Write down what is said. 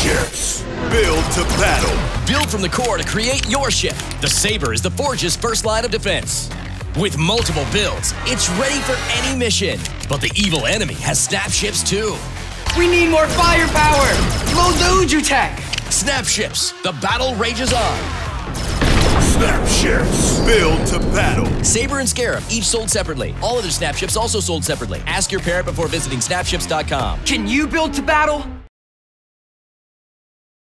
Snapships. Build to battle. Build from the core to create your ship. The Saber is the Forge's first line of defense. With multiple builds, it's ready for any mission. But the evil enemy has Snapships too. We need more firepower! Low Doju tech! Snapships, the battle rages on. Snapships. Build to battle. Saber and Scarab, each sold separately. All other Snapships also sold separately. Ask your parent before visiting snapships.com. Can you build to battle?